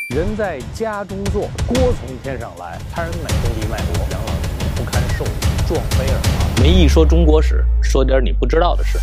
人在家中坐，锅从天上来。潘仁美东敌卖国，杨老不堪受辱，撞杯而亡。 没一说中国史，说点你不知道的事。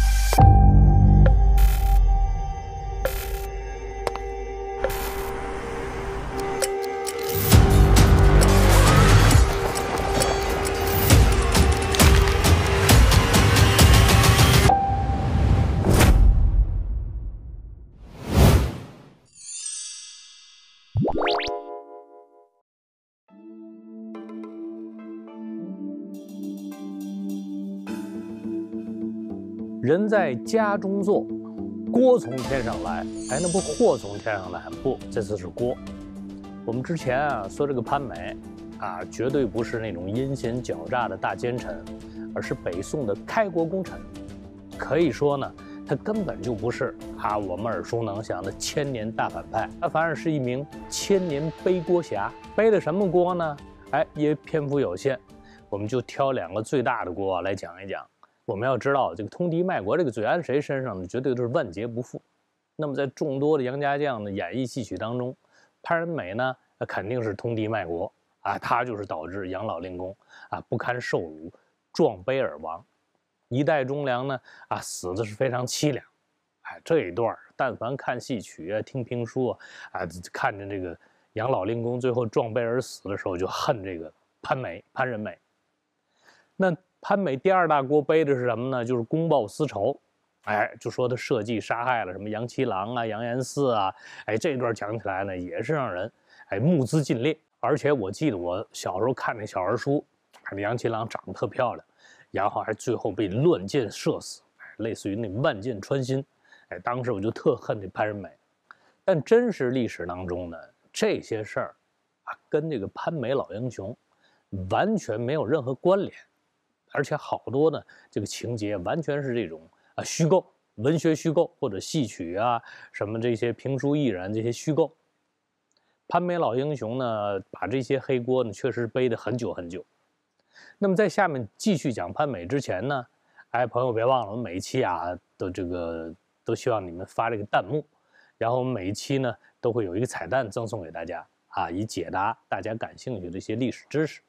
人在家中坐，锅从天上来。哎，那不祸从天上来？不，这次是锅。我们之前说这个潘美绝对不是那种阴险狡诈的大奸臣，而是北宋的开国功臣。可以说呢，他根本就不是我们耳熟能详的千年大反派，他反而是一名千年背锅侠。背的什么锅呢？因为篇幅有限，我们就挑两个最大的锅来讲一讲。我们要知道，这个通敌卖国这个罪安谁身上呢？绝对都是万劫不复。那么在众多的杨家将的演绎戏曲当中，潘仁美呢，肯定是通敌卖国他就是导致杨老令公不堪受辱，撞杯而亡。一代忠良呢死的是非常凄凉。这一段但凡看戏曲听评书看着这个杨老令公最后撞杯而死的时候，就恨这个潘仁美。那潘美第二大锅背的是什么呢？就是公报私仇，就说他设计杀害了什么杨七郎杨延嗣这一段讲起来呢，也是让人目眦尽裂。而且我记得我小时候看那小儿书，那杨七郎长得特漂亮，然后最后被乱箭射死，类似于那万箭穿心。当时我就特恨这潘仁美。但真实历史当中呢，这些事儿跟这个潘美老英雄完全没有任何关联。而且好多呢，这个情节完全是这种虚构，文学虚构或者戏曲什么这些评书艺人这些虚构。潘美老英雄呢，把这些黑锅呢确实背得很久很久。那么在下面继续讲潘美之前呢，朋友别忘了，我们每一期都希望你们发这个弹幕，然后我们每一期呢都会有一个彩蛋赠送给大家以解答大家感兴趣的这些历史知识。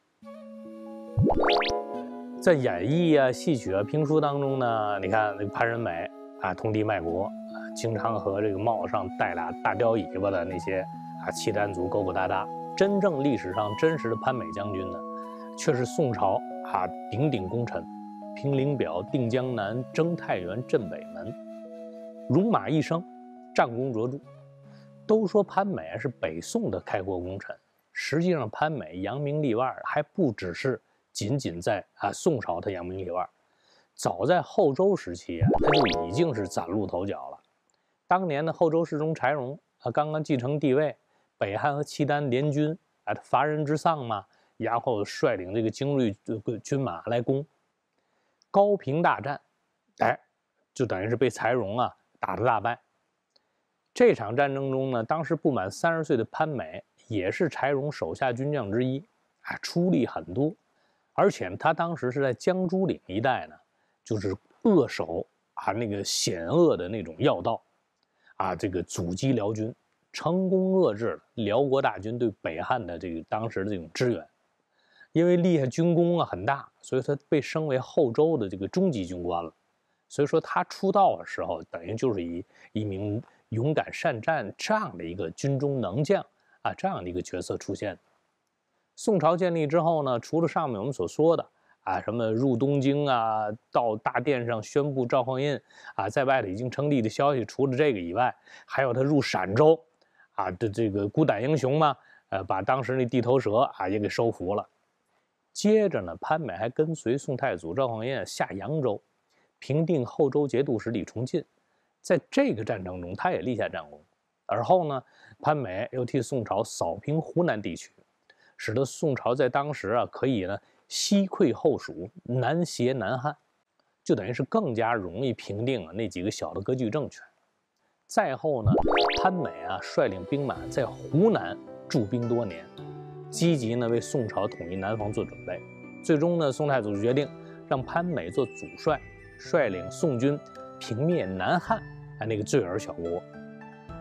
在演绎戏曲评书当中呢，你看那个潘仁美通敌卖国经常和这个帽上戴俩大雕尾巴的那些契丹族勾勾搭搭。真正历史上真实的潘美将军呢，却是宋朝鼎鼎功臣，平陵表、定江南、征太原、镇北门，戎马一生，战功卓著。都说潘美是北宋的开国功臣，实际上潘美扬名立万还不只是仅在宋朝他扬名立万，早在后周时期他就已经是崭露头角了。当年的后周世宗柴荣刚刚继承帝位，北汉和契丹联军他伐人之丧嘛，然后率领这个精锐军马来攻高平大战，就等于是被柴荣打得大败。这场战争中呢，当时不满30岁的潘美也是柴荣手下军将之一出力很多。而且他当时是在江珠岭一带呢，就是扼守那个险恶的那种要道这个阻击辽军，成功遏制了辽国大军对北汉的这个当时的这种支援。因为厉害军功很大，所以他被升为后周的这个中级军官了。所以说他出道的时候，等于就是以一名勇敢善战这样的一个军中能将这样的一个角色出现。宋朝建立之后呢，除了上面我们所说的什么入东京到大殿上宣布赵匡胤在外头已经称帝的消息，除了这个以外，还有他入陕州的这个孤胆英雄嘛，把当时那地头蛇也给收服了。接着呢，潘美还跟随宋太祖赵匡胤下扬州，平定后周节度使李崇进，在这个战争中他也立下战功。而后呢，潘美又替宋朝扫平湖南地区，使得宋朝在当时可以呢西溃后蜀，南胁南汉，就等于是更加容易平定那几个小的割据政权。再后呢，潘美率领兵马在湖南驻兵多年，积极呢为宋朝统一南方做准备。最终呢，宋太祖决定让潘美做主帅，率领宋军平灭南汉那个罪尔小国。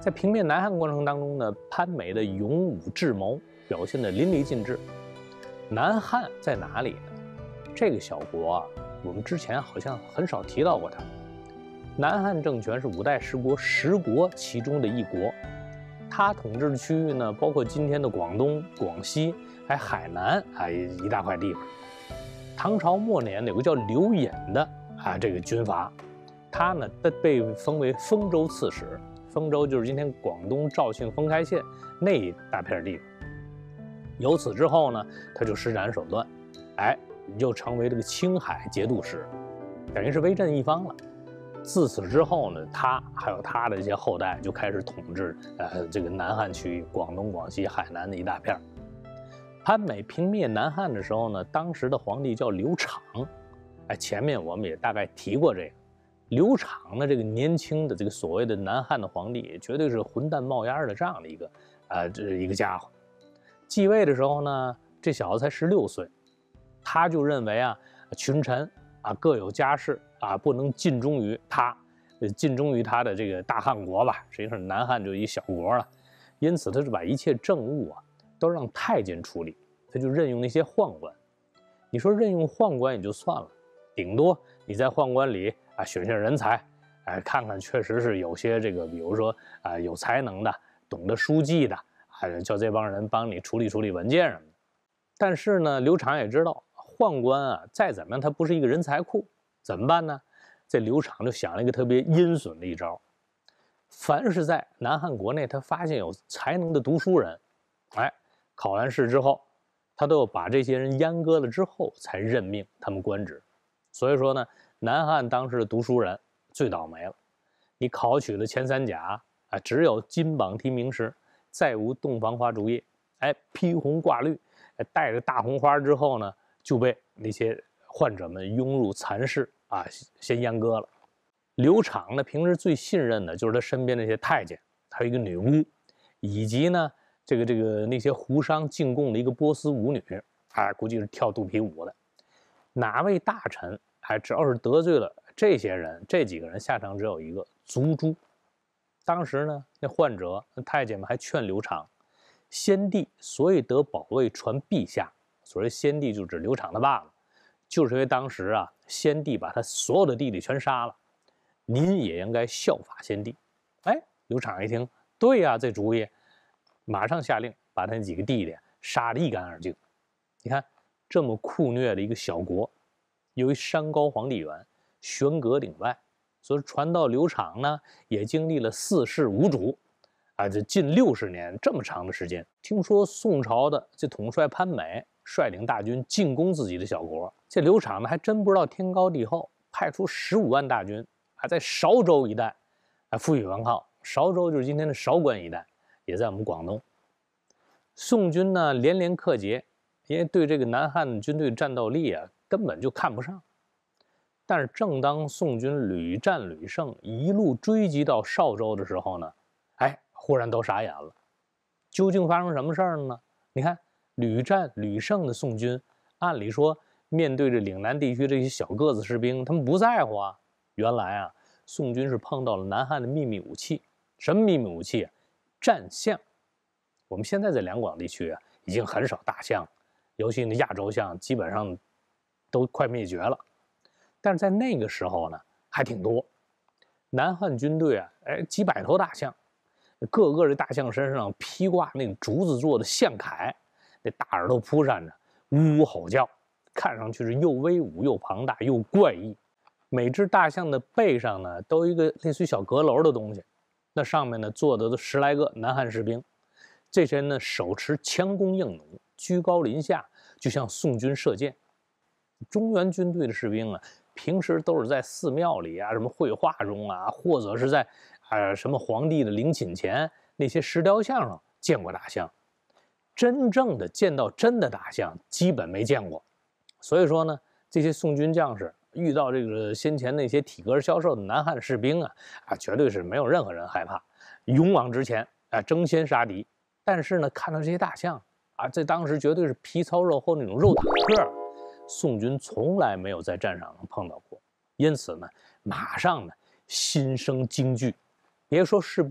在平灭南汉过程当中呢，潘美的勇武智谋表现得淋漓尽致。南汉在哪里呢？这个小国啊，我们之前好像很少提到过它。南汉政权是五代十国10国其中的一国，它统治的区域呢，包括今天的广东、广西，还海南啊一大块地方。唐朝末年有个叫刘隐的这个军阀，他呢被封为丰州刺史。丰州就是今天广东肇庆封开县那一大片地方。由此之后呢，他就施展手段，就成为这个青海节度使，等于是威震一方了。自此之后呢，他还有他的这些后代就开始统治这个南汉区域，广东、广西、海南的一大片。潘美平灭南汉的时候呢，当时的皇帝叫刘昶，前面我们也大概提过这个。刘昶呢，这个年轻的这个所谓的南汉的皇帝，绝对是混蛋冒烟的这样的一个家伙。继位的时候呢，这小子才16岁，他就认为群臣各有家室不能尽忠于他，尽忠于他的这个大汉国吧。实际上南汉就一小国了，因此他就把一切政务都让太监处理，他就任用那些宦官。你说任用宦官也就算了，顶多你在宦官里选些人才，看看确实是有些这个，比如说有才能的，懂得书记的，叫这帮人帮你处理处理文件什么的。但是呢，刘昶也知道宦官再怎么样，他不是一个人才库，怎么办呢？这刘昶就想了一个特别阴损的一招，凡是在南汉国内他发现有才能的读书人，考完试之后，他都要把这些人阉割了之后才任命他们官职。所以说呢，南汉当时的读书人最倒霉了，你考取了前3甲只有金榜题名时，再无洞房花烛夜。披红挂绿，带着大红花之后呢，就被那些宦者们拥入蚕室先阉割了。刘昶呢，平时最信任的就是他身边那些太监，还有一个女巫，以及呢这个那些胡商进贡的一个波斯舞女，估计是跳肚皮舞的。哪位大臣只要是得罪了这些人，这几个人下场只有一个，族诛。当时呢，那宦者、那太监们还劝刘昶，先帝所以得保卫传陛下，所谓先帝就指刘昶的爸爸，就是因为当时先帝把他所有的弟弟全杀了，您也应该效法先帝。刘昶一听，对呀，这主意，马上下令把他那几个弟弟杀得一干二净。你看这么酷虐的一个小国，由于山高皇帝远，悬隔岭外，所以传到刘昶呢，也经历了4世5主，这近60年这么长的时间。听说宋朝的这统帅潘美率领大军进攻自己的小国，这刘昶呢还真不知道天高地厚，派出15万大军，在韶州一带负隅顽抗。韶州就是今天的韶关一带，也在我们广东。宋军呢连连克捷，因为对这个南汉军队战斗力根本就看不上。但是正当宋军屡战屡胜，一路追击到邵州的时候呢，忽然都傻眼了。究竟发生什么事儿呢？你看屡战屡胜的宋军，按理说面对着岭南地区这些小个子士兵，他们不在乎原来宋军是碰到了南汉的秘密武器。什么秘密武器？战象。我们现在在两广地区已经很少大象，尤其那亚洲象基本上都快灭绝了。但是在那个时候呢，还挺多。南汉军队几百头大象，个个这大象身上披挂那种竹子做的象铠，那大耳朵扑扇着，呜呜吼叫，看上去是又威武又庞大又怪异。每只大象的背上呢，都有一个类似于小阁楼的东西，那上面呢坐的都10来个南汉士兵，这些人呢手持强弓硬弩，居高临下，就向宋军射箭。中原军队的士兵平时都是在寺庙里什么绘画中或者是在什么皇帝的陵寝前那些石雕像上见过大象，真正的见到真的大象基本没见过。所以说呢，这些宋军将士遇到这个先前那些体格消瘦的南汉士兵绝对是没有任何人害怕，勇往直前争先杀敌。但是呢，看到这些大象这当时绝对是皮糙肉厚那种肉坦克，宋军从来没有在战场上碰到过，因此呢，马上呢心生惊惧。别说士兵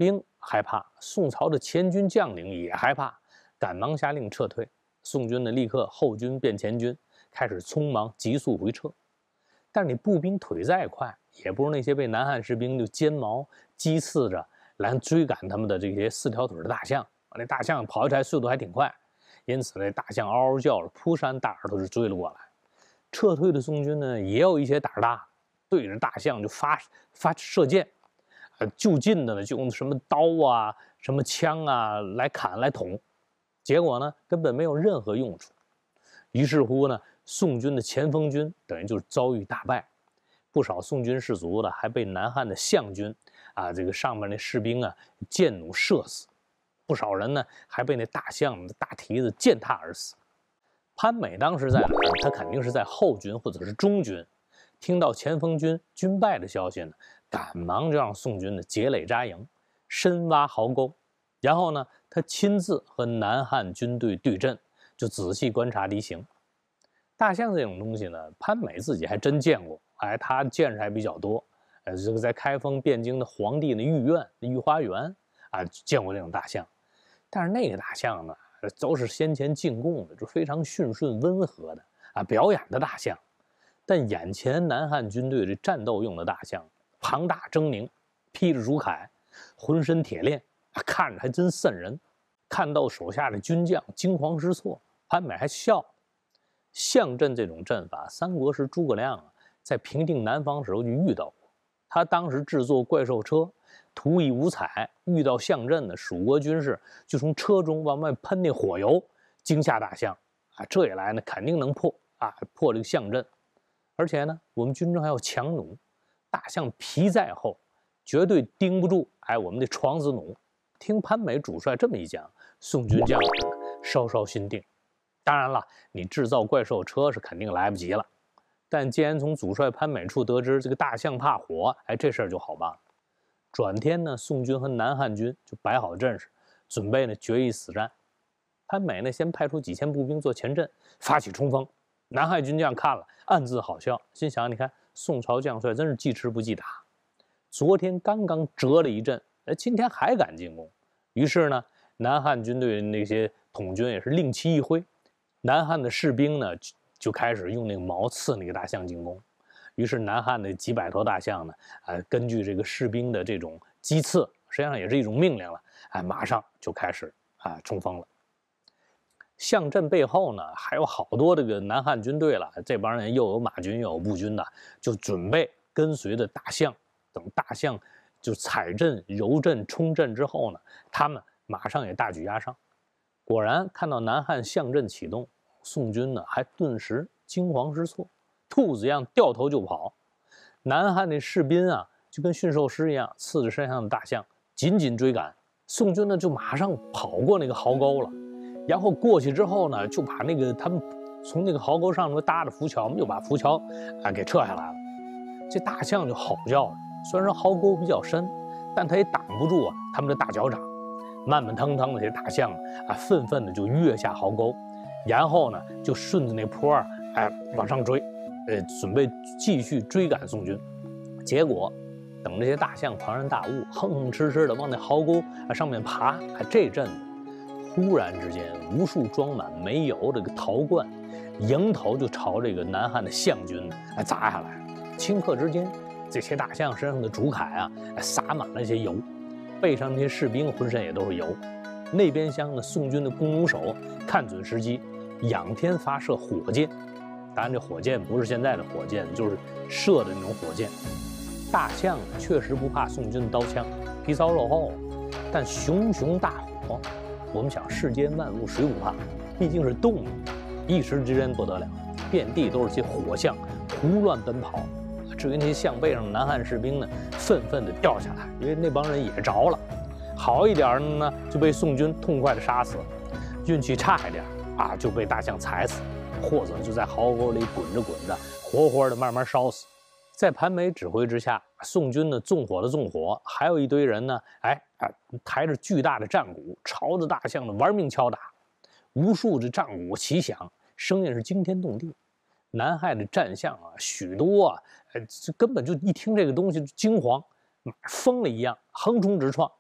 害怕，宋朝的前军将领也害怕，赶忙下令撤退。宋军呢，立刻后军变前军，开始匆忙急速回撤。但是你步兵腿再快，也不如那些被南汉士兵就尖矛击刺着来追赶他们的这些4条腿的大象。那大象跑起来速度还挺快，因此那大象嗷嗷叫着，扑山大耳朵就追了过来。撤退的宋军呢，也有一些胆大，对着大象就发射箭，就近的呢就用什么刀啊、什么枪啊来砍来捅，结果呢根本没有任何用处。于是乎呢，宋军的前锋军等于就是遭遇大败，不少宋军士卒呢还被南汉的象军这个上面那士兵箭弩射死，不少人呢还被那大象的大蹄子践踏而死。潘美当时在哪儿？他肯定是在后军或者是中军。听到前锋军军败的消息呢，赶忙就让宋军的结垒扎营，深挖壕沟，然后呢，他亲自和南汉军队对阵，就仔细观察敌情。大象这种东西呢，潘美自己还真见过，他见识还比较多。这个在开封汴京的皇帝的御苑、御花园见过这种大象，但是那个大象呢，都是先前进贡的，就非常驯顺温和的表演的大象。但眼前南汉军队这战斗用的大象，庞大狰狞，披着竹铠，浑身铁链，看着还真瘆人。看到手下的军将惊慌失措，潘美还笑。象阵这种阵法，三国时诸葛亮在平定南方时候就遇到过。他当时制作怪兽车，图以五彩，遇到象阵的蜀国军士就从车中往外喷那火油，惊吓大象这一来呢，肯定能破这个象阵。而且呢，我们军中还有强弩，大象皮再厚，绝对盯不住我们的床子弩。听潘美主帅这么一讲，宋军将士稍稍心定。当然了，你制造怪兽车是肯定来不及了。但既然从主帅潘美处得知这个大象怕火，这事儿就好办了。转天呢，宋军和南汉军就摆好阵势，准备呢决一死战。潘美呢先派出几千步兵做前阵，发起冲锋。南汉军将看了，暗自好笑，心想：你看宋朝将帅真是记吃不记打，昨天刚刚折了一阵，今天还敢进攻。于是呢，南汉军队那些统军也是令旗一挥，南汉的士兵呢就开始用那个矛刺那个大象进攻。于是南汉的几百头大象呢，根据这个士兵的这种击刺，实际上也是一种命令了，马上就开始冲锋了。象阵背后呢，还有好多这个南汉军队了，这帮人又有马军又有步军的，就准备跟随着大象。等大象就踩阵、揉阵、冲阵之后呢，他们马上也大举压上。果然看到南汉象阵启动，宋军呢还顿时惊慌失措，兔子一样掉头就跑。南汉的士兵就跟驯兽师一样，刺着身上的大象，紧紧追赶。宋军呢就马上跑过那个壕沟了。然后过去之后呢，就把那个他们从那个壕沟上搭着浮桥，就把浮桥给撤下来了。这大象就吼叫着，虽然说壕沟比较深，但它也挡不住他们的大脚掌。慢慢腾腾的这大象愤愤的就跃下壕沟，然后呢就顺着那坡往上追，准备继续追赶宋军。结果等这些大象庞然大物哼哼哧哧的往那壕沟上面爬，这阵子忽然之间，无数装满煤油这个陶罐，迎头就朝这个南汉的象军砸下来。顷刻之间，这些大象身上的竹铠洒满了一些油，背上那些士兵浑身也都是油。那边厢的宋军的弓弩手看准时机，仰天发射火箭。当然，这火箭不是现在的火箭，就是射的那种火箭。大象确实不怕宋军的刀枪，皮糙肉厚，但熊熊大火。我们想，世间万物谁不怕？毕竟是动物，一时之间不得了，遍地都是些火象，胡乱奔跑。至于那些象背上的南汉士兵呢，愤愤地掉下来，因为那帮人也着了。好一点的呢，就被宋军痛快地杀死；运气差一点就被大象踩死，或者就在壕沟里滚着滚着，活活的慢慢烧死。在潘美指挥之下，宋军呢纵火的纵火，还有一堆人呢，抬着巨大的战鼓，朝着大象的玩命敲打。无数的战鼓齐响，声音是惊天动地。南汉的战象许多根本就一听这个东西就惊慌，疯了一样横冲直撞，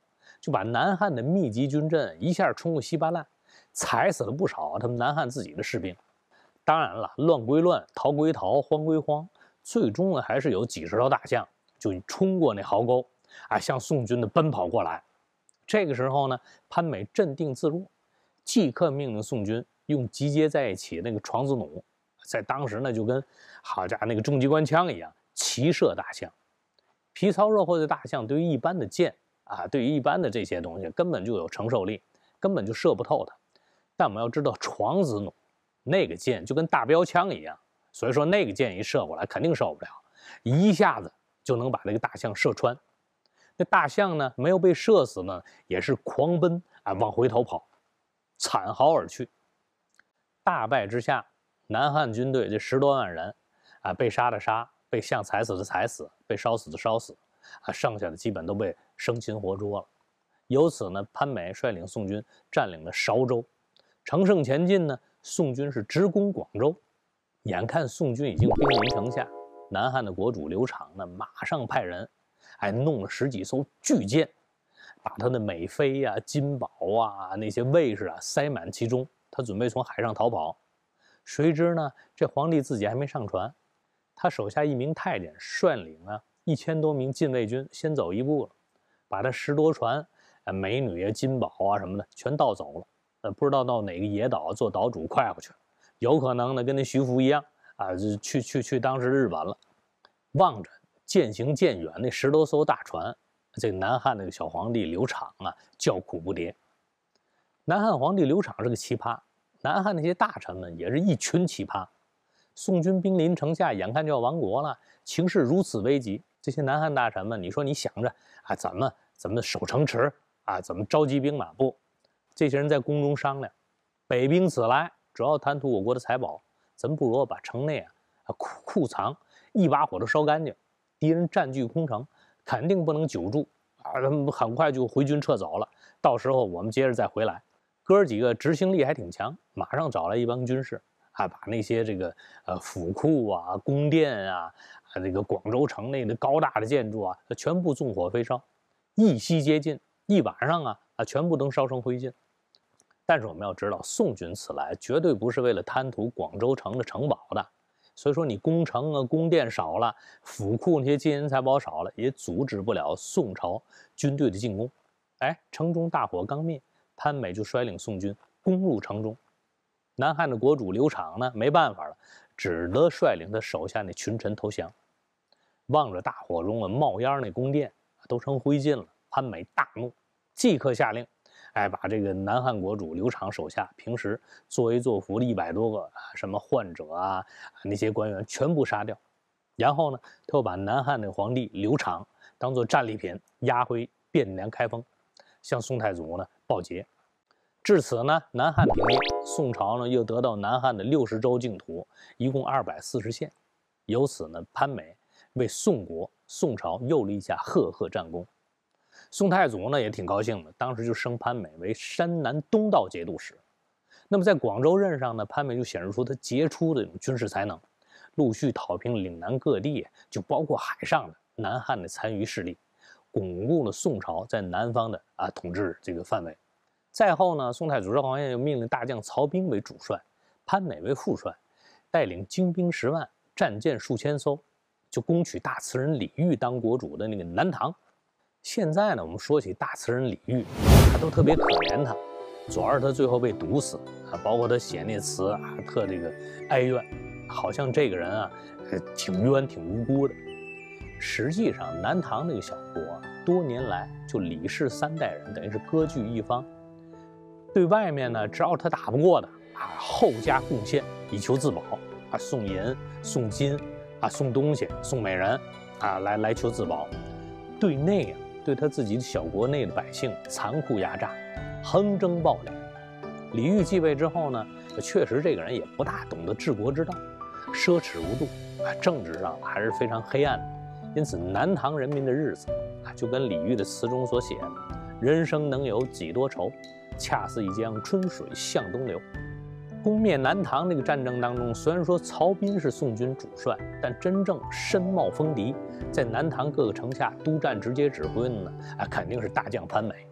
就把南汉的密集军阵一下冲个稀巴烂，踩死了不少他们南汉自己的士兵。当然了，乱归乱，逃归逃，慌归慌，最终呢还是有几十条大象就冲过那壕沟，向宋军的奔跑过来。这个时候呢，潘美镇定自若，即刻命令宋军用集结在一起那个床子弩，在当时呢就跟好家伙那个重机关枪一样，齐射大象。皮糙肉厚的大象对于一般的箭对于一般的这些东西根本就有承受力，根本就射不透它。但我们要知道，床子弩那个箭就跟大标枪一样，所以说那个箭一射过来肯定受不了，一下子就能把那个大象射穿。那大象呢没有被射死呢，也是狂奔往回头跑，惨嚎而去。大败之下，南汉军队这10多万人被杀的杀，被象踩死的踩死，被烧死的烧死剩下的基本都被生擒活捉了。由此呢，潘美率领宋军占领了韶州，乘胜前进呢，宋军是直攻广州。眼看宋军已经兵临城下，南汉的国主刘长呢，马上派人弄了10几艘巨舰，把他的美妃金宝那些卫士塞满其中，他准备从海上逃跑。谁知呢，这皇帝自己还没上船，他手下一名太监率领1000多名禁卫军先走一步了，把他10多船美女金宝什么的全盗走了。不知道到哪个野岛做岛主快活去了，有可能呢跟那徐福一样去当时日本了。望着渐行渐远那10多艘大船，这个南汉那个小皇帝刘长叫苦不迭。南汉皇帝刘长是个奇葩，南汉那些大臣们也是一群奇葩。宋军兵临城下，眼看就要亡国了，情势如此危急，这些南汉大臣们，你说你想着怎么守城池怎么召集兵马？不，这些人在宫中商量，北兵此来，主要贪图我国的财宝，咱们不如把城内库藏一把火都烧干净。敌人占据空城，肯定不能久住他们很快就回军撤走了，到时候我们接着再回来。哥几个执行力还挺强，马上找来一帮军士把那些这个府库宫殿这个广州城内的高大的建筑全部纵火飞烧，一夕接近，一晚上全部都烧成灰烬。但是我们要知道，宋军此来绝对不是为了贪图广州城的城堡的，所以说你宫城宫殿少了，府库那些金银财宝少了，也阻止不了宋朝军队的进攻。城中大火刚灭，潘美就率领宋军攻入城中。南汉的国主刘长呢，没办法了，只得率领他手下那群臣投降。望着大火中冒烟那宫殿都成灰烬了，潘美大怒，即刻下令把这个南汉国主刘长手下平时作威作福的100多个什么患者那些官员全部杀掉。然后呢，他又把南汉的皇帝刘长当作战利品押回汴梁开封，向宋太祖呢报捷。至此呢，南汉平灭，宋朝呢又得到南汉的60州净土，一共240县。由此呢，潘美为宋国、宋朝又立下赫赫战功。宋太祖呢也挺高兴的，当时就升潘美为山南东道节度使。那么在广州任上呢，潘美就显示出他杰出的这种军事才能，陆续讨平岭南各地，就包括海上的南汉的残余势力，巩固了宋朝在南方的统治这个范围。再后呢，宋太祖赵匡胤又命令大将曹彬为主帅，潘美为副帅，带领精兵10万，战舰数千艘，就攻取大词人李煜当国主的那个南唐。现在呢，我们说起大词人李煜，他都特别可怜他，主要是他最后被毒死包括他写那词特这个哀怨，好像这个人挺冤挺无辜的。实际上，南唐那个小国多年来就李氏3代人，等于是割据一方，对外面呢，只要他打不过的后加贡献以求自保送银送金送东西送美人来求自保。对内对他自己小国内的百姓残酷压榨，横征暴敛。李煜继位之后呢，确实这个人也不大懂得治国之道，奢侈无度政治上还是非常黑暗的。因此南唐人民的日子就跟李煜的词中所写的人生能有几多愁，恰似一江春水向东流。攻灭南唐这个战争当中，虽然说曹彬是宋军主帅，但真正身冒锋敌，在南唐各个城下督战直接指挥的呢肯定是大将潘美。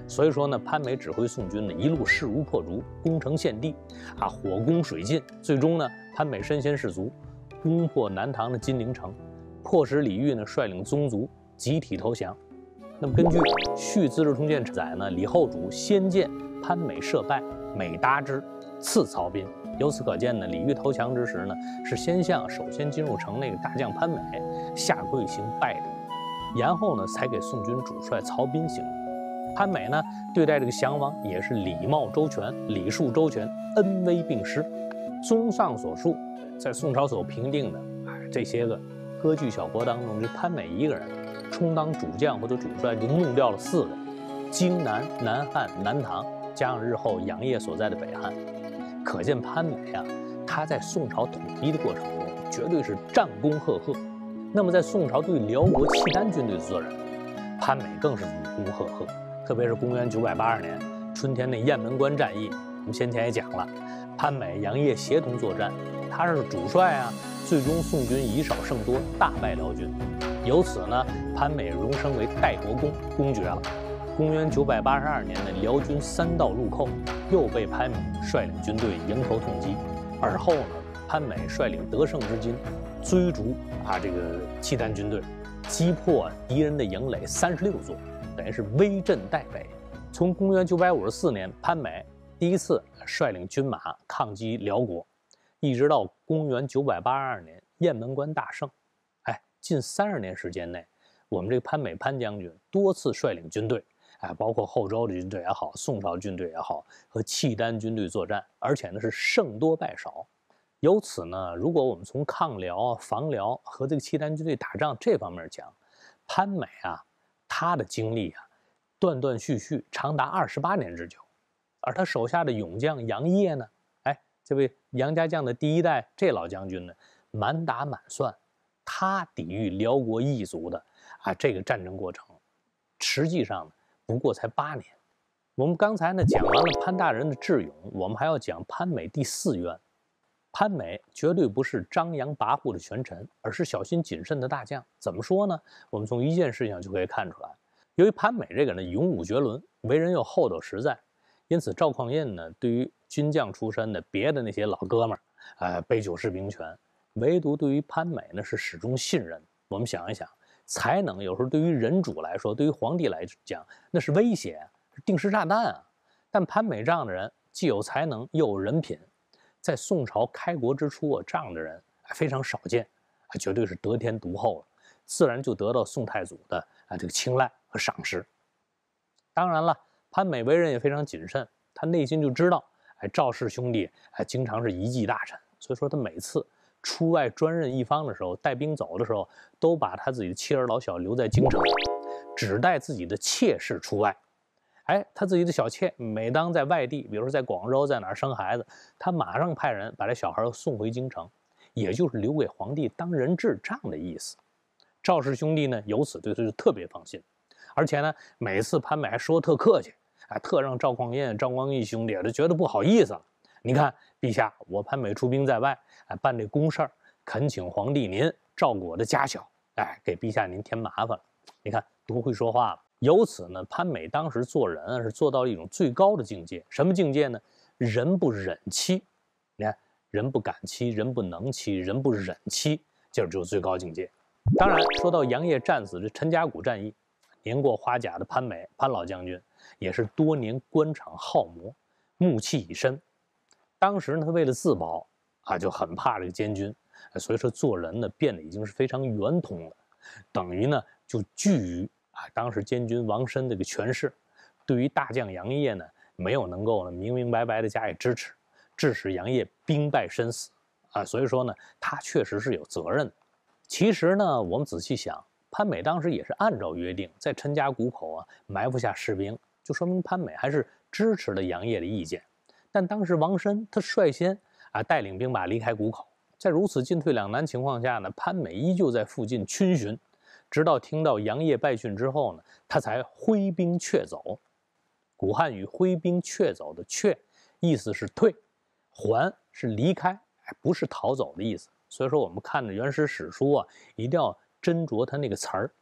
所以说呢，潘美指挥宋军呢一路势如破竹，攻城陷地，火攻水尽。最终呢，潘美身先士卒，攻破南唐的金陵城，迫使李煜呢率领宗族集体投降。那么根据《续资治通鉴》载呢，李后主先见潘美设败，美答之，赐曹彬。由此可见呢，李煜投降之时呢，是先向首先进入城那个大将潘美下跪行拜礼，然后呢才给宋军主帅曹彬行礼。潘美呢，对待这个降王也是礼貌周全、礼数周全、恩威并施。综上所述，在宋朝所平定的这些个割据小国当中，这潘美一个人充当主将或者主帅，就弄掉了4个：荆南、南汉、南唐，加上日后杨业所在的北汉。可见潘美他在宋朝统一的过程中，绝对是战功赫赫。那么在宋朝对辽国契丹军队的作战，潘美更是武功赫赫。特别是公元982年春天的雁门关战役，我们先前也讲了，潘美、杨业协同作战，他是主帅最终宋军以少胜多，大败辽军。由此呢，潘美荣升为代国公，公爵了。公元982年的辽军3道路寇，又被潘美率领军队迎头痛击。而后呢，潘美率领得胜之军追逐这个契丹军队，击破敌人的营垒36座。等于是威震代北。从公元954年，潘美第一次率领军马抗击辽国，一直到公元982年雁门关大胜，近30年时间内，我们这个潘美潘将军多次率领军队，包括后周的军队也好，宋朝军队也好，和契丹军队作战，而且呢是胜多败少。由此呢，如果我们从抗辽、防辽和这个契丹军队打仗这方面讲，潘美他的经历断断续续，长达28年之久。而他手下的勇将杨业呢，这位杨家将的第1代这老将军呢，满打满算，他抵御辽国异族的这个战争过程，实际上呢不过才8年。我们刚才呢讲完了潘大人的智勇，我们还要讲潘美第4冤。潘美绝对不是张扬跋扈的权臣，而是小心谨慎的大将。怎么说呢？我们从一件事情就可以看出来，由于潘美这个人勇武绝伦，为人又厚道实在，因此赵匡胤呢对于军将出身的别的那些老哥们杯酒释兵权，唯独对于潘美呢是始终信任。我们想一想，才能有时候对于人主来说，对于皇帝来讲，那是威胁是定时炸弹但潘美这样的人既有才能又有人品，在宋朝开国之初这样的人非常少见，绝对是得天独厚了，自然就得到宋太祖的这个青睐和赏识。当然了，潘美为人也非常谨慎，他内心就知道赵氏兄弟经常是一骑大臣，所以说他每次出外专任一方的时候，带兵走的时候，都把他自己的妻儿老小留在京城，只带自己的妾室出外。他自己的小妾每当在外地，比如说在广州在哪儿生孩子，他马上派人把这小孩送回京城，也就是留给皇帝当人质这样的意思。赵氏兄弟呢由此对他就特别放心，而且呢每次潘美还说特客气，特让赵匡胤、赵光义兄弟都觉得不好意思了。你看陛下，我潘美出兵在外，办这公事儿，恳请皇帝您照顾我的家小，给陛下您添麻烦了。你看多会说话了。由此呢，潘美当时做人是做到了一种最高的境界。什么境界呢？人不忍妻。你看，人不敢妻，人不能妻，人不忍妻，这就是最高境界。当然，说到杨业战死的陈家谷战役，年过花甲的潘美潘老将军也是多年官场好魔，木气已深。当时呢，他为了自保就很怕这个监军，所以说做人呢变得已经是非常圆通了，等于呢就惧于当时监军王申这个权势，对于大将杨业呢没有能够明明白白的加以支持，致使杨业兵败身死所以说呢他确实是有责任的。其实呢我们仔细想，潘美当时也是按照约定在陈家谷口埋伏下士兵，就说明潘美还是支持了杨业的意见。但当时王申他率先带领兵马离开谷口，在如此进退两难情况下呢，潘美依旧在附近逡巡，直到听到杨业败讯之后呢，他才挥兵却走。古汉语挥兵却走的却意思是退，还是离开，不是逃走的意思。所以说我们看着原始史书一定要斟酌它那个词儿。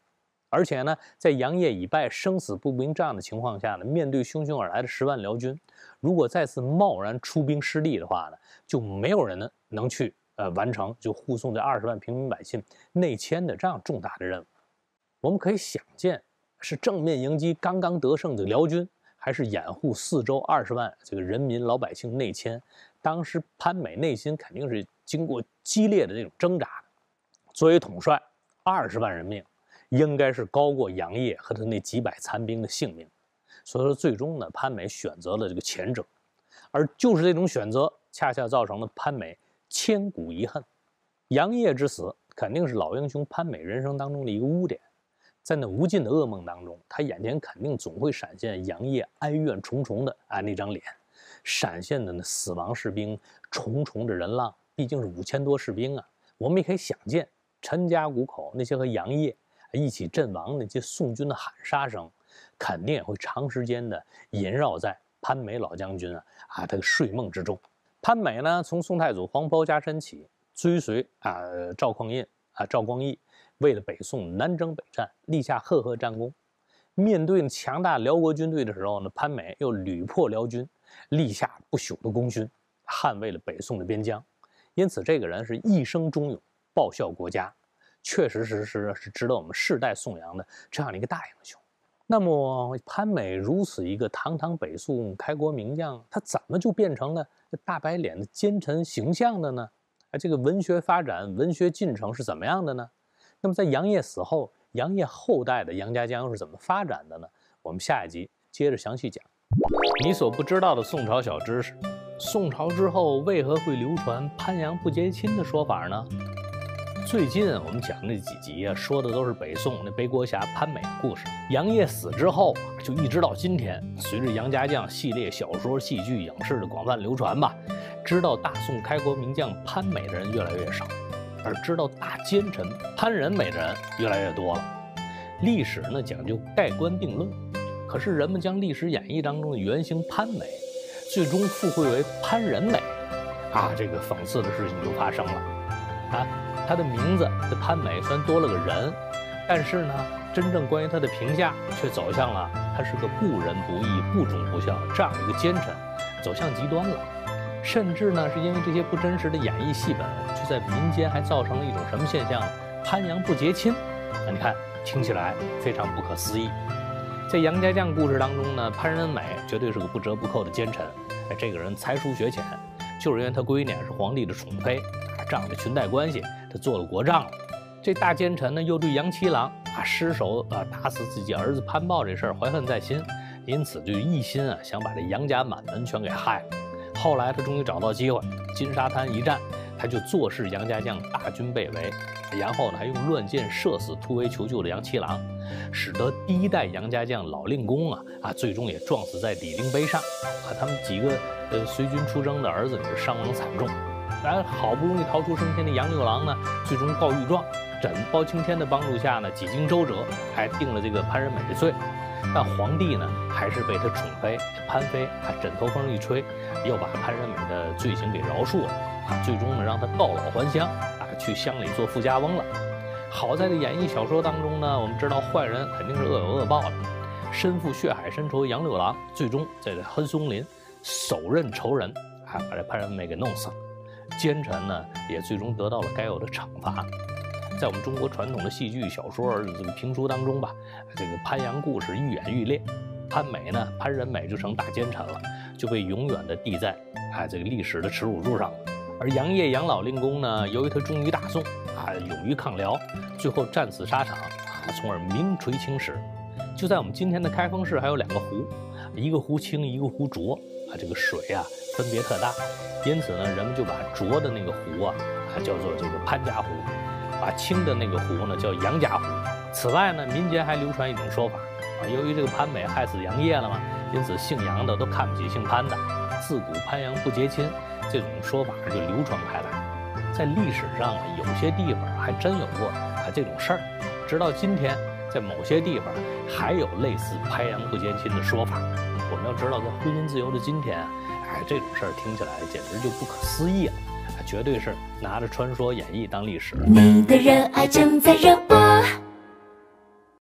而且呢，在杨业已败、生死不明这样的情况下呢，面对汹汹而来的10万辽军，如果再次贸然出兵失利的话呢，就没有人能去完成就护送这20万平民百姓内迁的这样重大的任务。我们可以想见，是正面迎击刚刚得胜的辽军，还是掩护四周20万这个人民老百姓内迁，当时潘美内心肯定是经过激烈的这种挣扎的。作为统帅，20万人命应该是高过杨业和他那几百残兵的性命，所以说最终呢，潘美选择了这个前者，而就是这种选择，恰恰造成了潘美千古遗恨。杨业之死肯定是老英雄潘美人生当中的一个污点，在那无尽的噩梦当中，他眼前肯定总会闪现杨业哀怨重重的那张脸，闪现的那死亡士兵重重的人浪，毕竟是5000多士兵啊。我们也可以想见，陈家谷口那些和杨业一起阵亡的那些宋军的喊杀声，肯定也会长时间的萦绕在潘美老将军他的睡梦之中。潘美呢，从宋太祖黄袍加身起，追随赵匡胤为了北宋南征北战，立下赫赫战功。面对强大辽国军队的时候呢，潘美又屡破辽军，立下不朽的功勋，捍卫了北宋的边疆。因此，这个人是一生忠勇，报效国家，确实是值得我们世代颂扬的这样的一个大英雄。那么，潘美如此一个堂堂北宋开国名将，他怎么就变成了大白脸的奸臣形象的呢？这个文学发展、文学进程是怎么样的呢？那么在杨业死后，杨业后代的杨家将又是怎么发展的呢？我们下一集接着详细讲。你所不知道的宋朝小知识：宋朝之后为何会流传潘阳不结亲的说法呢？最近我们讲那几集说的都是北宋那背锅侠潘美的故事。杨业死之后就一直到今天，随着杨家将系列小说、戏剧、影视的广泛流传吧，知道大宋开国名将潘美的人越来越少，而知道大奸臣潘仁美的人越来越多了。历史呢讲究盖棺定论，可是人们将历史演义当中的原型潘美，最终附会为潘仁美，这个讽刺的事情就发生了。他的名字这潘美虽然多了个人，但是呢，真正关于他的评价却走向了他是个不仁不义、不忠不孝这样的一个奸臣，走向极端了。甚至呢，是因为这些不真实的演绎戏本，却在民间还造成了一种什么现象？潘阳不结亲。你看，听起来非常不可思议。在杨家将故事当中呢，潘仁美绝对是个不折不扣的奸臣。这个人才疏学浅，就是因为他闺女是皇帝的宠妃，这样的裙带关系，他做了国丈了。这大奸臣呢，又对杨七郎失手打死自己儿子潘豹这事儿怀恨在心，因此就一心想把这杨家满门全给害了。后来他终于找到机会，金沙滩一战，他就坐视杨家将大军被围，然后呢还用乱箭射死突围求救的杨七郎，使得第一代杨家将老令公最终也撞死在李陵碑上。他们几个随军出征的儿子也是伤亡惨重。然后好不容易逃出升天的杨六郎呢，最终告御状，枕包青天的帮助下呢，几经周折，还定了这个潘仁美的罪。但皇帝呢，还是被他宠妃潘妃枕头风一吹，又把潘仁美的罪行给饶恕了最终呢，让他告老还乡去乡里做富家翁了。好在这演义小说当中呢，我们知道坏人肯定是恶有恶报的，身负血海深仇杨六郎，最终在这黑松林手刃仇人，把这潘仁美给弄死了。奸臣呢，也最终得到了该有的惩罚。在我们中国传统的戏剧、小说、这个评书当中吧，这个潘阳故事愈演愈烈，潘美呢，潘仁美就成大奸臣了，就被永远的立在这个历史的耻辱柱上了。而杨业杨老令公呢，由于他忠于大宋勇于抗辽，最后战死沙场从而名垂青史。就在我们今天的开封市还有2个湖，一个湖清，一个湖浊这个水分别特大，因此呢，人们就把浊的那个湖叫做这个潘家湖，把清的那个湖呢叫杨家湖。此外呢，民间还流传一种说法由于这个潘美害死杨业了嘛，因此姓杨的都看不起姓潘的，自古潘阳不结亲，这种说法就流传开来。在历史上有些地方还真有过这种事儿，直到今天，在某些地方还有类似潘阳不结亲的说法。我们要知道，在婚姻自由的今天这种事儿听起来简直就不可思议了，绝对是拿着传说演绎当历史。 你的热爱正在热播。